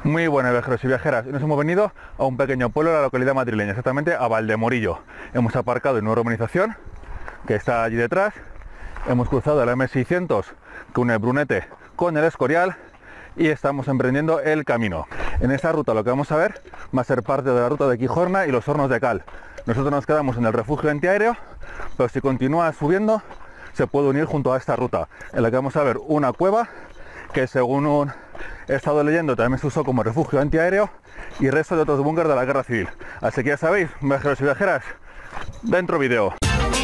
Muy buenas viajeros y viajeras, nos hemos venido a un pequeño pueblo de la localidad madrileña, exactamente a Valdemorillo. Hemos aparcado en una urbanización que está allí detrás, hemos cruzado el M600 que une Brunete con el Escorial y estamos emprendiendo el camino. En esta ruta lo que vamos a ver va a ser parte de la ruta de Quijorna y los Hornos de Cal. Nosotros nos quedamos en el refugio antiaéreo, pero si continúa subiendo se puede unir junto a esta ruta, en la que vamos a ver una cueva que según he estado leyendo también se usó como refugio antiaéreo y resto de otros búnkers de la guerra civil. Así que ya sabéis, viajeros y viajeras, dentro vídeo.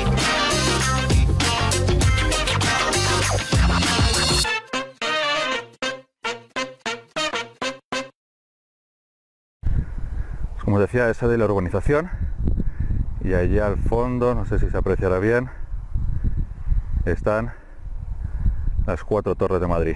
Como os decía, esa de la urbanización y allí al fondo, no sé si se apreciará bien, están las 4 torres de Madrid.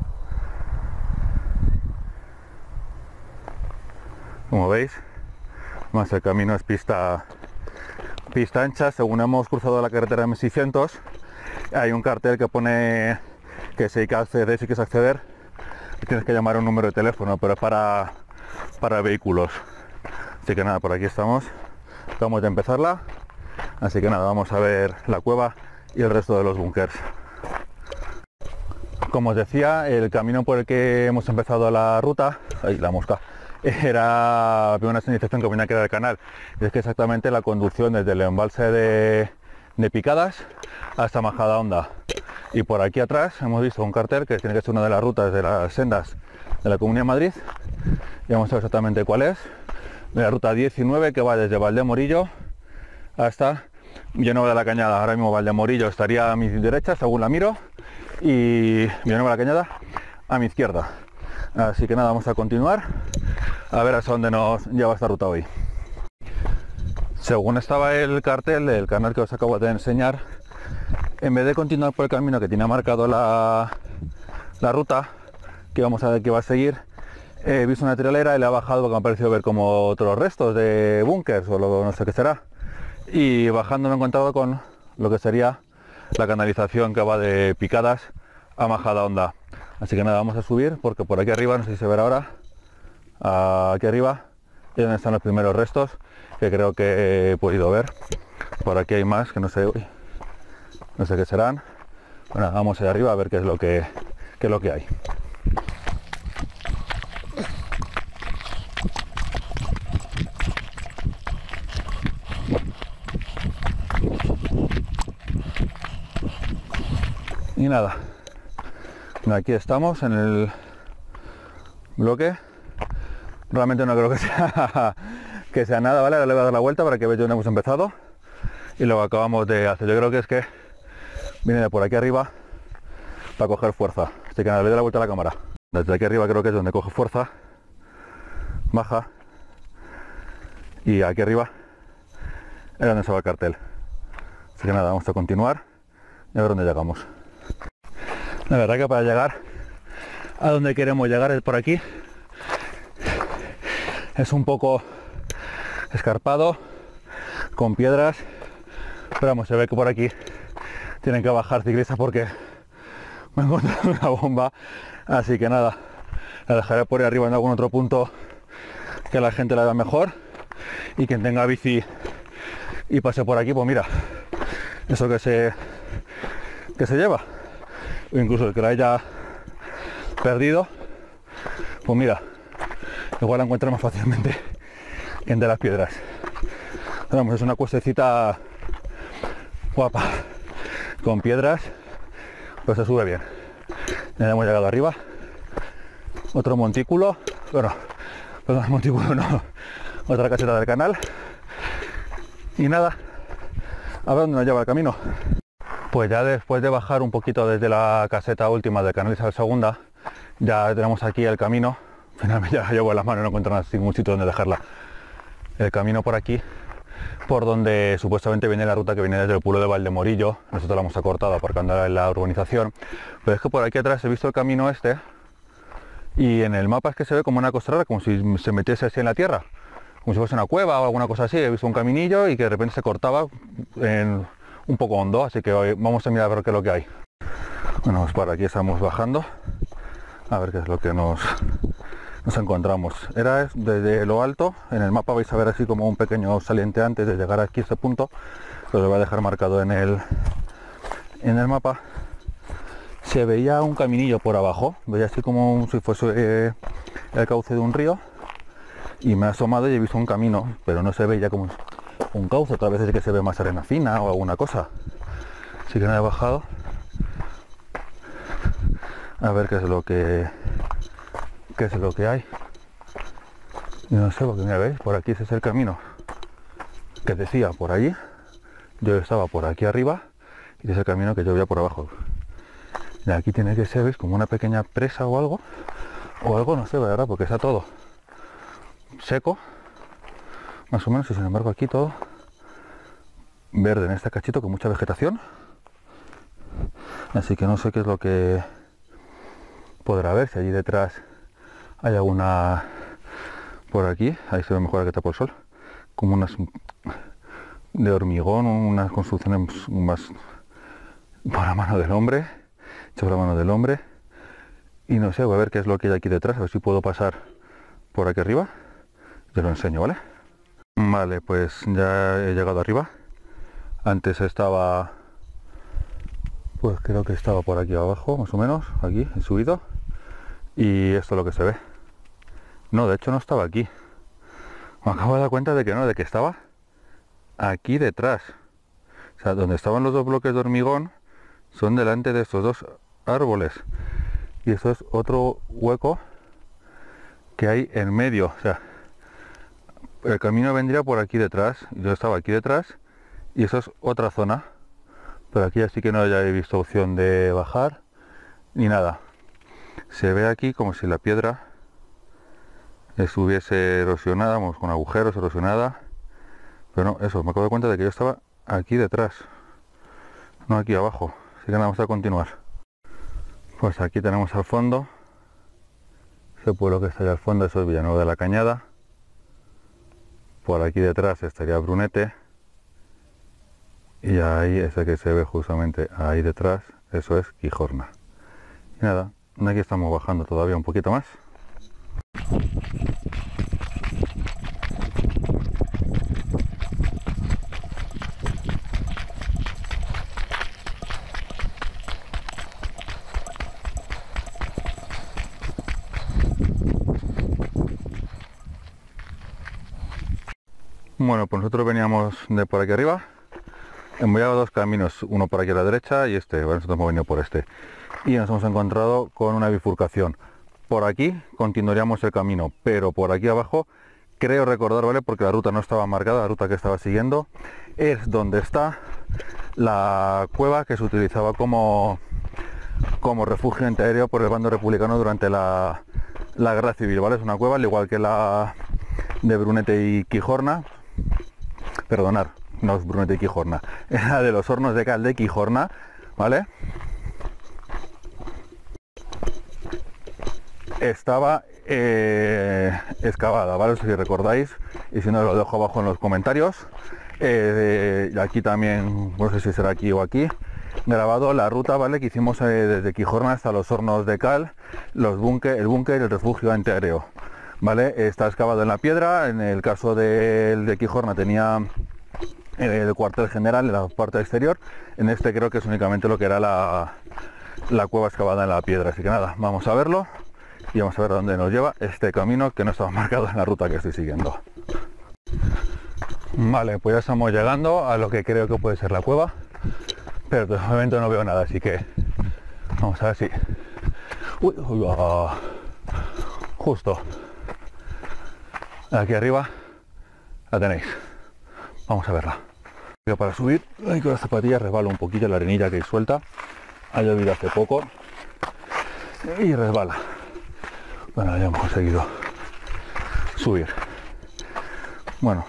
Como veis, más el camino es pista ancha. Según hemos cruzado la carretera M600, hay un cartel que pone que si hay que acceder, si quieres acceder, tienes que llamar a un número de teléfono, pero es para vehículos. Así que nada, por aquí estamos, acabamos de empezarla, así que nada, vamos a ver la cueva y el resto de los búnkers. Como os decía, el camino por el que hemos empezado la ruta, ahí la mosca, era una señalización que venía a quedar el canal. Y es que exactamente la conducción desde el embalse de Picadas hasta Majadahonda. Y por aquí atrás hemos visto un cartel que tiene que ser una de las rutas de las sendas de la Comunidad de Madrid. Y vamos a ver exactamente cuál es. De la ruta 19 que va desde Valdemorillo hasta Villanueva de la Cañada. Ahora mismo Valdemorillo estaría a mi derecha según la miro y Villanueva de la Cañada a mi izquierda. Así que nada, vamos a continuar a ver hasta dónde nos lleva esta ruta hoy. Según estaba el cartel del canal que os acabo de enseñar, en vez de continuar por el camino que tiene marcado la ruta que vamos a ver que va a seguir, he visto una trialera y le ha bajado porque me ha parecido ver como otros restos de búnkers o no sé qué será. Y bajando me he encontrado con lo que sería la canalización que va de Picadas a Majadahonda. Así que nada, vamos a subir porque por aquí arriba, no sé si se verá ahora, aquí arriba es donde están los primeros restos que creo que he podido ver. Por aquí hay más que no sé qué serán. Bueno, vamos allá arriba a ver qué es lo que hay. Y nada, aquí estamos en el bloque. Realmente no creo que sea nada, ¿vale? Ahora le voy a dar la vuelta para que veáis dónde hemos empezado y lo acabamos de hacer. Yo creo que es que viene de por aquí arriba para coger fuerza. Así que nada, le doy la vuelta a la cámara. Desde aquí arriba creo que es donde coge fuerza, baja y aquí arriba es donde se va el cartel. Así que nada, vamos a continuar y a ver dónde llegamos. La verdad que para llegar a donde queremos llegar es por aquí. Es un poco escarpado, con piedras, pero vamos, se ve que por aquí tienen que bajar ciclistas porque me he encontrado una bomba. Así que nada, la dejaré por ahí arriba en algún otro punto que la gente la vea mejor, y quien tenga bici y pase por aquí, pues mira, eso que se lleva, o incluso el que la haya perdido, pues mira, igual la encuentra más fácilmente que entre las piedras. Pero vamos, es una cuestecita guapa con piedras, pues se sube bien. Ya hemos llegado arriba, otro montículo, bueno, perdón, montículo no, otra caseta del canal. Y nada, a ver dónde nos lleva el camino. Pues ya después de bajar un poquito desde la caseta última del canal Isabel II, ya tenemos aquí el camino. Finalmente ya llevo en las manos, no encuentro ningún sitio donde dejarla. El camino por aquí, por donde supuestamente viene la ruta que viene desde el pueblo de Valdemorillo. Nosotros la hemos acortado aparcando en la urbanización. Pero es que por aquí atrás he visto el camino este y en el mapa es que se ve como una costrera, como si se metiese así en la tierra, como si fuese una cueva o alguna cosa así. He visto un caminillo y que de repente se cortaba en un poco hondo, así que hoy vamos a mirar a ver qué es lo que hay. Bueno, pues por aquí estamos bajando a ver qué es lo que nos nos encontramos. Era desde lo alto, en el mapa vais a ver así como un pequeño saliente antes de llegar aquí a este punto, os lo voy a dejar marcado en el mapa. Se veía un caminillo por abajo, veía así como si fuese el cauce de un río, y me he asomado y he visto un camino, pero no se veía como un cauce, otras veces que se ve más arena fina o alguna cosa. Así que no he bajado a ver qué es lo que hay. Y no sé, porque mira, veis, por aquí ese es el camino que decía por allí. Yo estaba por aquí arriba y ese es el camino que yo veía por abajo. Y aquí tiene que ser, ¿veis? Como una pequeña presa o algo, no sé, ¿verdad? Porque está todo seco, más o menos, y sin embargo aquí todo verde en este cachito con mucha vegetación. Así que no sé qué es lo que podrá haber, si allí detrás hay alguna, por aquí, ahí se ve mejor que tapo el sol, como unas de hormigón, unas construcciones más por la mano del hombre, hecho por la mano del hombre. Y no sé, voy a ver qué es lo que hay aquí detrás, a ver si puedo pasar por aquí arriba. Te lo enseño, ¿vale? Vale, pues ya he llegado arriba. Antes estaba, pues creo que estaba por aquí abajo, más o menos, aquí, he subido. Y esto es lo que se ve. No, de hecho no estaba aquí. Me acabo de dar cuenta de que no, de que estaba aquí detrás. O sea, donde estaban los dos bloques de hormigón son delante de estos dos árboles. Y esto es otro hueco que hay en medio. O sea, el camino vendría por aquí detrás. Yo estaba aquí detrás y eso es otra zona. Pero aquí ya sí que no haya visto opción de bajar ni nada. Se ve aquí como si la piedra estuviese erosionada, vamos, con agujeros, erosionada. Pero no, eso, me acabo de dar cuenta de que yo estaba aquí detrás, no aquí abajo. Así que nada, vamos a continuar. Pues aquí tenemos al fondo ese pueblo que está allá al fondo, eso es Villanueva de la Cañada. Por aquí detrás estaría Brunete. Y ahí, ese que se ve justamente ahí detrás, eso es Quijorna. Y nada, aquí estamos bajando todavía un poquito más. Bueno, pues nosotros veníamos de por aquí arriba. Hemos llevado dos caminos, uno por aquí a la derecha y este, bueno, nosotros hemos venido por este. Y nos hemos encontrado con una bifurcación. Por aquí continuaríamos el camino, pero por aquí abajo, creo recordar, ¿vale? Porque la ruta no estaba marcada, la ruta que estaba siguiendo, es donde está la cueva que se utilizaba como refugio antiaéreo por el bando republicano durante la guerra civil, ¿vale? Es una cueva, al igual que la de Brunete y Quijorna. Perdonad, no es Brunete y Quijorna, era de los hornos de cal de Quijorna, ¿vale? Estaba excavada, ¿vale? Si recordáis, y si no lo dejo abajo en los comentarios. Aquí también, no sé si será aquí o aquí, grabado la ruta, ¿vale? Que hicimos desde Quijorna hasta los hornos de cal, el búnker y el refugio antiaéreo. ¿Vale? Está excavado en la piedra. En el caso de Quijorna tenía el cuartel general en la parte exterior. En este creo que es únicamente lo que era la cueva excavada en la piedra. Así que nada, vamos a verlo y vamos a ver a dónde nos lleva este camino que no estaba marcado en la ruta que estoy siguiendo. Vale, pues ya estamos llegando a lo que creo que puede ser la cueva, pero de momento no veo nada, así que vamos a ver si... Justo aquí arriba la tenéis, vamos a verla. Para subir, con las zapatillas resbala un poquillo la arenilla que hay suelta, ha llovido hace poco y resbala. Bueno, ya hemos conseguido subir. Bueno,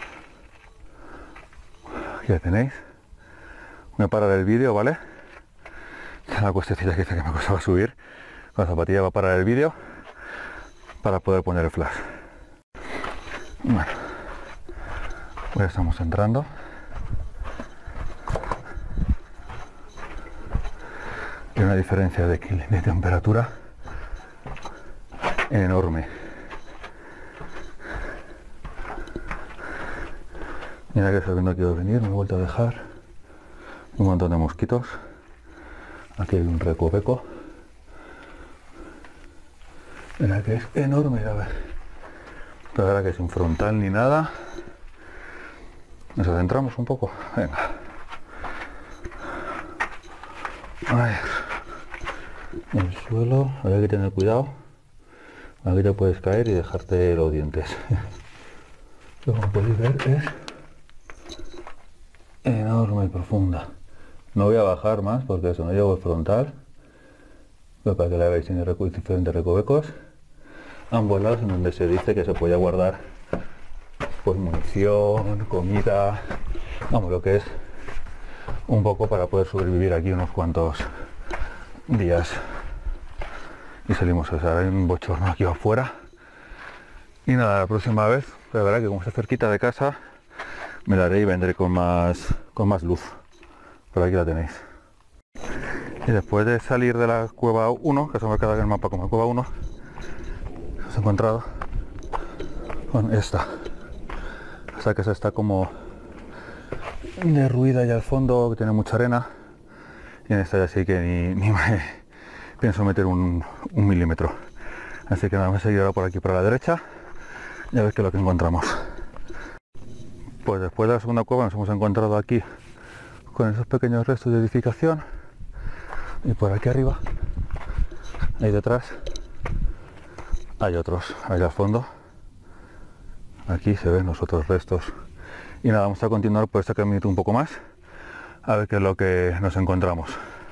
aquí la tenéis. Voy a parar el vídeo, ¿vale? La cuestecilla que dice que me costaba subir, con la zapatilla va a parar el vídeo para poder poner el flash. Bueno, pues estamos entrando. Hay una diferencia de temperatura enorme. Mira que sabiendo que iba a venir, me he vuelto a dejar un montón de mosquitos. Aquí hay un recoveco. Mira que es enorme, a ver. Pero ahora que sin frontal ni nada. Nos adentramos un poco. Venga. A ver. El suelo, hay que tener cuidado. Aquí te puedes caer y dejarte los dientes. Como podéis ver es enorme y profunda. No voy a bajar más porque eso no llevo el frontal. Pero para que la veáis, tiene diferentes recovecos. Ambos lados en donde se dice que se podía guardar pues munición, comida, vamos, lo que es un poco para poder sobrevivir aquí unos cuantos días. Y salimos, o sea, hay un bochorno aquí afuera. Y nada, la próxima vez, la verdad que como está cerquita de casa, me la haré y vendré con más luz. Por aquí la tenéis. Y después de salir de la cueva 1, que se me queda en el mapa como cueva 1, os he encontrado con esta. O sea que esa está como derruida ya al fondo, que tiene mucha arena. Y en esta ya sí que ni me pienso meter un milímetro. Así que nada, vamos a seguir ahora por aquí para la derecha y a ver qué es lo que encontramos. Pues después de la segunda cueva nos hemos encontrado aquí con esos pequeños restos de edificación. Y por aquí arriba, ahí detrás, hay otros, ahí al fondo. Aquí se ven los otros restos. Y nada, vamos a continuar por este caminito un poco más, a ver qué es lo que nos encontramos.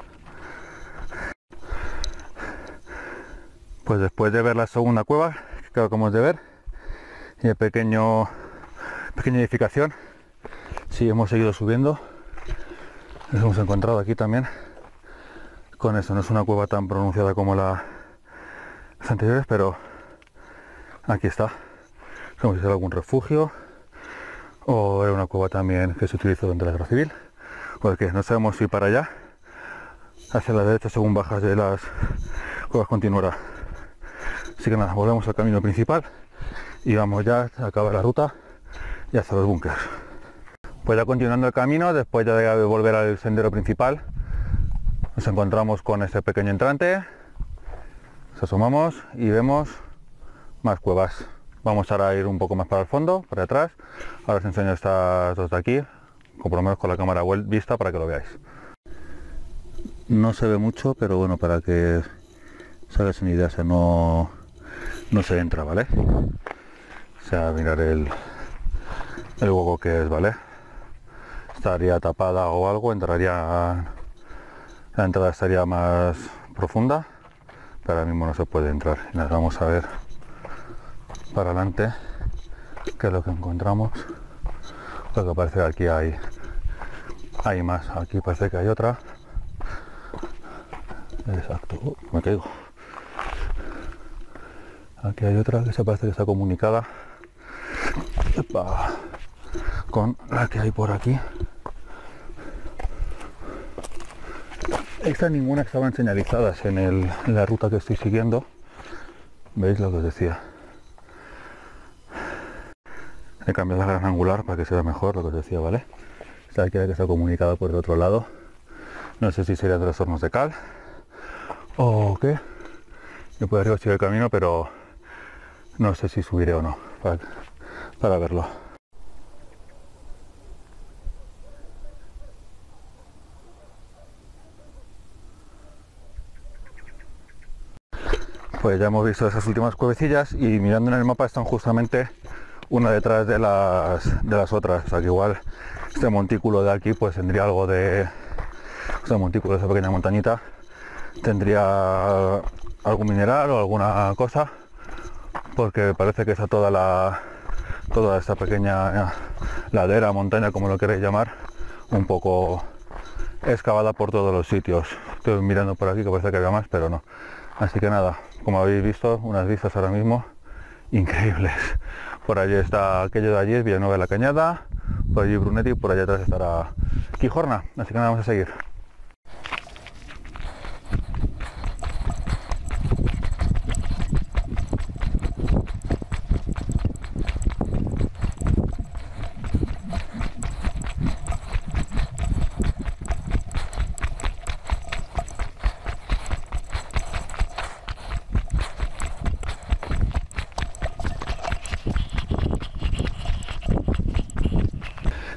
Pues después de ver la segunda cueva, que acabamos de ver, y el pequeña edificación, sí hemos seguido subiendo. Nos hemos encontrado aquí también con eso. No es una cueva tan pronunciada como las anteriores, pero aquí está. Como si fuera algún refugio, o era una cueva también que se utilizó durante la guerra civil, porque no sabemos si para allá, hacia la derecha, según bajas de las cuevas, continuará. Así que nada, volvemos al camino principal y vamos ya a acabar la ruta y hacia los búnkers. Pues ya continuando el camino, después ya de volver al sendero principal, nos encontramos con este pequeño entrante. Nos asomamos y vemos más cuevas. Vamos ahora a ir un poco más para el fondo, para atrás. Ahora os enseño estas dos de aquí, por lo menos con la cámara vista para que lo veáis. No se ve mucho, pero bueno, para que os hagáis una idea, o sea, no se entra, ¿vale? O sea, mirar el hueco que es, ¿vale? Estaría tapada o algo, la entrada estaría más profunda, pero ahora mismo no se puede entrar. Y nada, vamos a ver para adelante qué es lo que encontramos, porque parece que aquí hay más. Aquí parece que hay otra. Exacto, me caigo. Aquí hay otra que se parece que está comunicada con la que hay por aquí. Estas ninguna estaban señalizadas en la ruta que estoy siguiendo. ¿Veis lo que os decía? He cambiado la gran angular para que se vea mejor, lo que os decía, ¿vale? Esta aquí que está comunicada por el otro lado. No sé si serían de los hornos de cal o qué. Yo por arriba sigo el camino, pero no sé si subiré o no para verlo. Pues ya hemos visto esas últimas cuevecillas y mirando en el mapa están justamente una detrás de las otras. O sea que igual este montículo de aquí pues tendría algo de... Este montículo de esa pequeña montañita tendría algún mineral o alguna cosa, porque parece que está toda esta pequeña ladera, montaña, como lo queréis llamar, un poco excavada por todos los sitios. Estoy mirando por aquí que parece que había más, pero no. Así que nada, como habéis visto, unas vistas ahora mismo increíbles. Por allí está aquello de allí, es Villanueva de la Cañada, por allí Brunetti y por allá atrás estará Quijorna. Así que nada, vamos a seguir.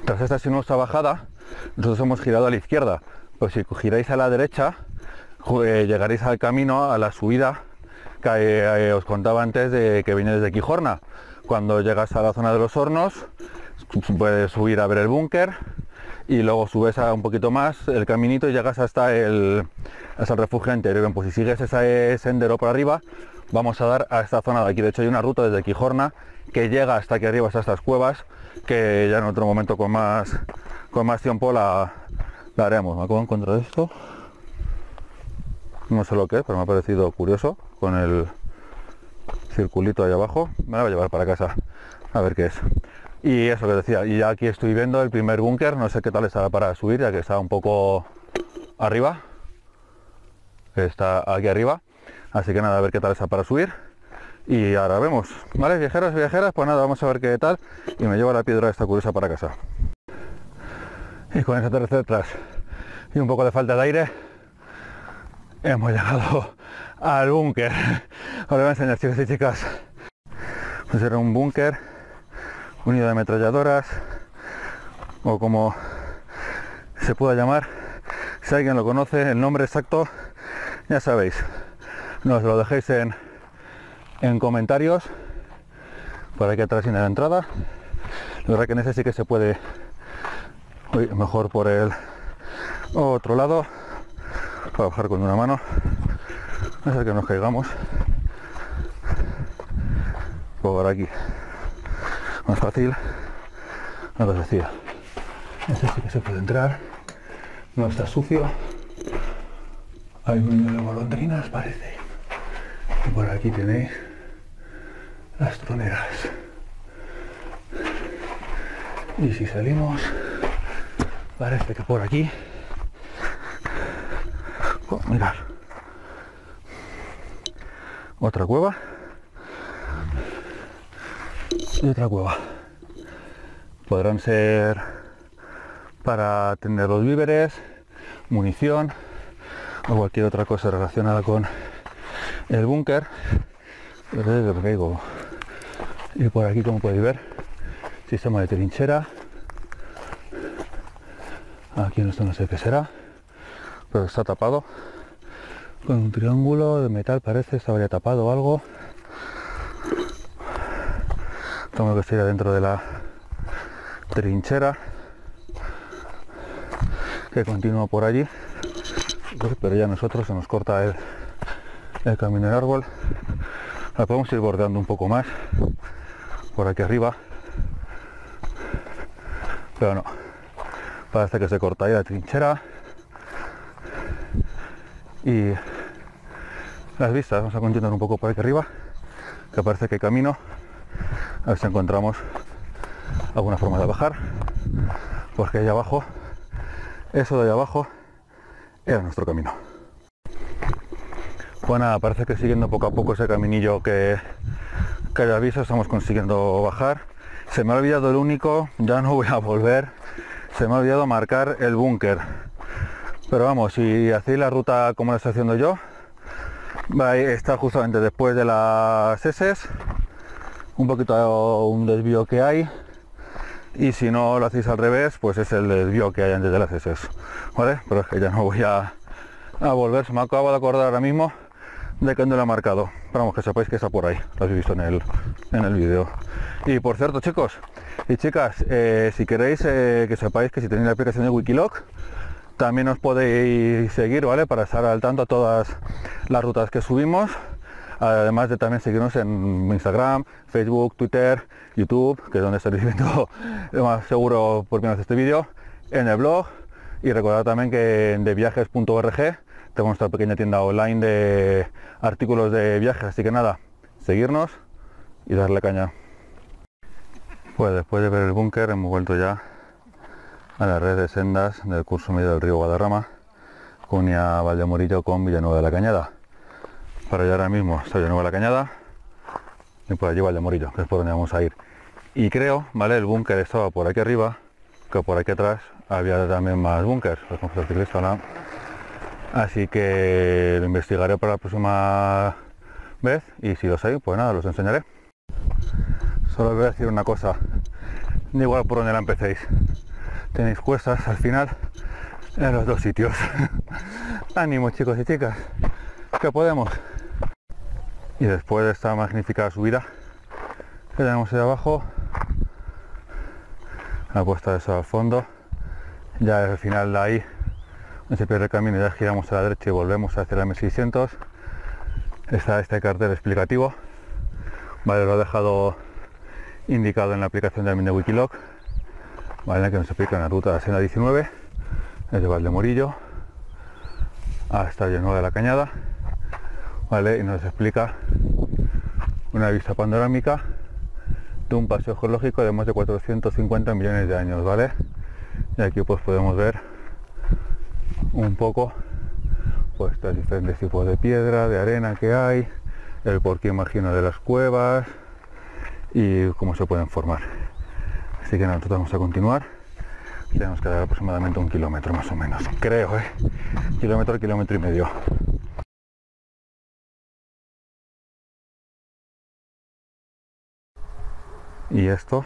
tras esta sinuosa bajada, nosotros hemos girado a la izquierda, pues si giráis a la derecha, llegaréis al camino, a la subida que os contaba antes, de que viene desde Quijorna. Cuando llegas a la zona de los hornos, puedes subir a ver el búnker y luego subes un poquito más el caminito y llegas hasta el refugio interior. Pues si sigues ese sendero por arriba, vamos a dar a esta zona de aquí. De hecho hay una ruta desde Quijorna que llega hasta aquí arriba, hasta estas cuevas, que ya en otro momento con más tiempo la haremos. Me acabo de encontrar esto, no sé lo que es, pero me ha parecido curioso, con el circulito ahí abajo. Me la voy a llevar para casa a ver qué es. Y eso que decía, y ya aquí estoy viendo el primer búnker, no sé qué tal estará para subir, ya que está un poco arriba, está aquí arriba, así que nada, a ver qué tal está para subir. Y ahora vemos, ¿vale? Viajeros y viajeras, pues nada, vamos a ver qué tal, y me llevo la piedra esta curiosa para casa. Y con ese atardecer detrás y un poco de falta de aire, hemos llegado al búnker. Ahora voy a enseñar, chicos y chicas. Pues era un búnker unido de ametralladoras, o como se pueda llamar. Si alguien lo conoce, el nombre exacto, ya sabéis, nos lo dejéis en comentarios. Por aquí atrás tiene la entrada. La verdad que en ese sí que se puede. Uy, mejor por el otro lado, para bajar con una mano, no sé que nos caigamos. Por aquí más fácil. Lo que os decía, ese sí que se puede entrar, no está sucio. Hay un nido de golondrinas, parece, y por aquí tenéis las troneras. Y si salimos, parece que por aquí, oh, mirad, otra cueva y otra cueva. Podrán ser para tener los víveres, munición o cualquier otra cosa relacionada con el búnker. Y por aquí, como podéis ver, sistema de trinchera. Aquí esto no sé qué será, pero está tapado con un triángulo de metal, parece, está habría tapado o algo. Tengo que ir adentro de la trinchera que continúa por allí, pero ya nosotros se nos corta el camino del árbol. La podemos ir bordeando un poco más por aquí arriba, pero no, parece que se corta ahí la trinchera. Y las vistas, vamos a continuar un poco por aquí arriba, que parece que hay camino, a ver si encontramos alguna forma de bajar, porque ahí abajo, eso de ahí abajo era nuestro camino. Pues nada, parece que siguiendo poco a poco ese caminillo que ya visto, estamos consiguiendo bajar. Se me ha olvidado el único, ya no voy a volver, se me ha olvidado marcar el búnker. Pero vamos, si hacéis la ruta como la estoy haciendo yo, está justamente después de las heces, un poquito un desvío que hay, y si no lo hacéis al revés, pues es el desvío que hay antes de las heces, ¿vale? Pero es que ya no voy a volver, se me acabo de acordar ahora mismo de que no lo he marcado. Pero vamos, que sepáis que está por ahí, lo habéis visto en el vídeo. Y por cierto, chicos y chicas, si queréis que sepáis que si tenéis la aplicación de Wikiloc, también os podéis seguir, ¿vale? Para estar al tanto a todas las rutas que subimos, además de también seguirnos en Instagram, Facebook, Twitter, YouTube, que es donde estaréis viendo lo más seguro por menos este vídeo, en el blog. Y recordad también que en deviajes.org tenemos nuestra pequeña tienda online de artículos de viajes, así que nada, seguirnos y darle caña. Pues después de ver el búnker hemos vuelto ya a la red de sendas del curso medio del río Guadarrama, que unía Valdemorillo con Villanueva de la Cañada. Para allá ahora mismo está Villanueva de la Cañada y por allí Valdemorillo, que es por donde vamos a ir. Y creo, ¿vale? El búnker estaba por aquí arriba, que por aquí atrás había también más búnkers. Así que lo investigaré para la próxima vez, y si los hay, pues nada, los enseñaré. Solo os voy a decir una cosa, da igual por donde la empecéis, tenéis cuestas al final en los dos sitios. Ánimo, chicos y chicas, que podemos. Y después de esta magnífica subida que tenemos ahí abajo, la puesta de sol al fondo, ya al final de ahí se pierde el camino, ya giramos a la derecha y volvemos hacia la M600. Está este cartel explicativo, vale, lo he dejado indicado en la aplicación también de Wikiloc, vale, que nos explica la ruta de la Senda 19 desde Valdemorillo hasta Villanueva de la Cañada, vale, y nos explica una vista panorámica de un paseo geológico de más de 450 millones de años, vale, y aquí pues podemos ver un poco pues los diferentes tipos de piedra, de arena que hay, el porqué imagino de las cuevas y cómo se pueden formar. Así que nosotros vamos a continuar. Tenemos que dar aproximadamente 1 kilómetro más o menos, creo, kilómetro y medio. Y esto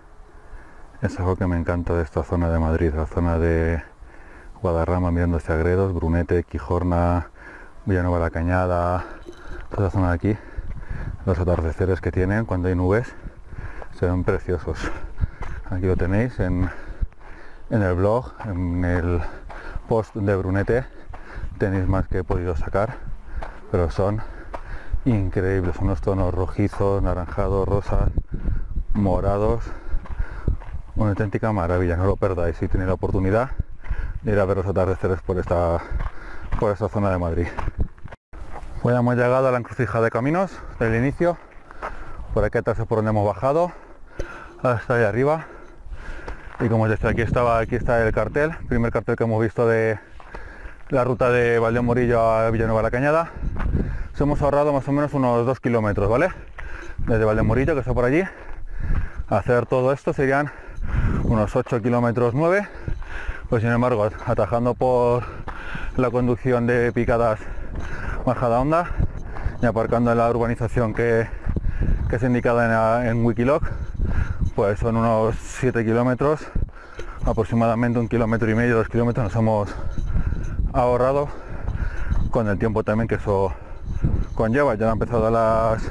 es algo que me encanta de esta zona de Madrid, la zona de Guadarrama mirando hacia Gredos, Brunete, Quijorna, Villanueva de la Cañada, toda esa zona de aquí. Los atardeceres que tienen cuando hay nubes se ven preciosos. Aquí lo tenéis en el blog, en el post de Brunete tenéis más que he podido sacar, pero son increíbles, unos tonos rojizos, naranjados, rosas, morados, una auténtica maravilla. No lo perdáis si tenéis la oportunidad de ir a ver los atardeceres por esta zona de Madrid. Pues ya hemos llegado a la encrucijada de caminos del inicio, por aquí atrás es por donde hemos bajado hasta allá arriba, y como os decía, aquí está el cartel, primer cartel que hemos visto de la ruta de Valdemorillo a Villanueva de la Cañada. Nos hemos ahorrado más o menos unos 2 kilómetros, ¿vale? Desde Valdemorillo, que está por allí, a hacer todo esto serían unos 8 kilómetros 9, pues sin embargo, atajando por la conducción de picadas bajada onda y aparcando en la urbanización que es indicada en Wikiloc, pues son unos 7 kilómetros, aproximadamente 1,5 kilómetros, 2 kilómetros nos hemos ahorrado, con el tiempo también que eso conlleva. Ya ha empezado a las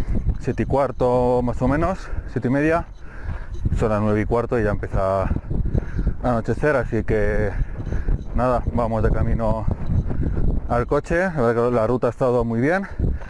7:15 más o menos, 7:30, son las 9:15 y ya empieza a anochecer, así que nada, vamos de camino al coche. La ruta ha estado muy bien,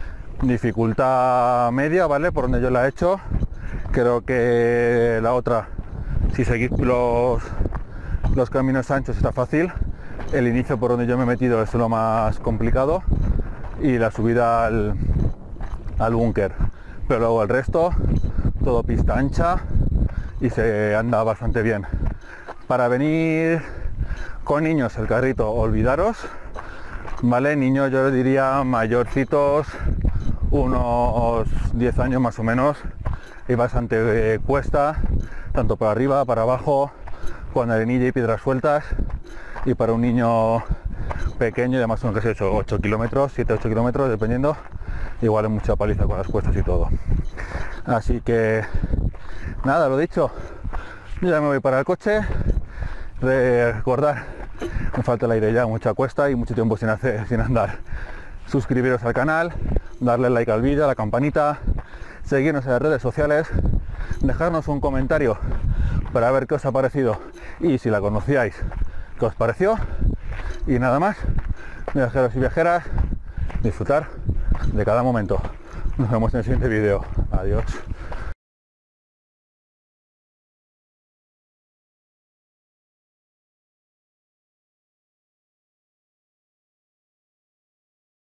dificultad media, vale, por donde yo la he hecho. Creo que la otra, si seguís los caminos anchos, está fácil. El inicio por donde yo me he metido es lo más complicado y la subida al búnker, pero luego el resto todo pista ancha y se anda bastante bien. Para venir con niños el carrito, olvidaros, vale, niños yo diría mayorcitos, unos 10 años más o menos, y bastante cuesta, tanto para arriba, para abajo, con arenilla y piedras sueltas, y para un niño pequeño, y además son que se ha hecho 8 kilómetros, 7-8 kilómetros, dependiendo, igual es mucha paliza con las cuestas y todo. Así que nada, lo dicho, yo ya me voy para el coche. Recordar, me falta el aire ya, mucha cuesta y mucho tiempo sin andar. Suscribiros al canal, darle like al vídeo, a la campanita, seguirnos en las redes sociales, dejarnos un comentario para ver qué os ha parecido y si la conocíais, qué os pareció. Y nada más, viajeros y viajeras, disfrutar de cada momento. Nos vemos en el siguiente vídeo. Adiós.